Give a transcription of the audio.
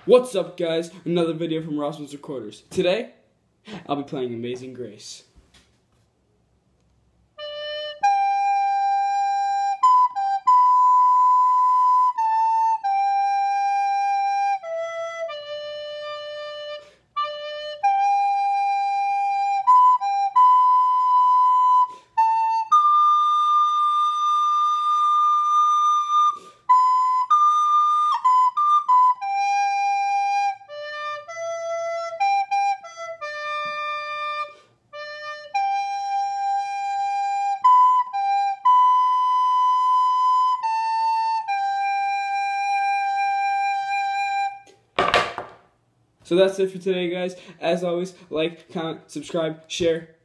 What's up, guys? Another video from Rossman's Recorders. Today, I'll be playing Amazing Grace. So that's it for today, guys. As always, like, comment, subscribe, share.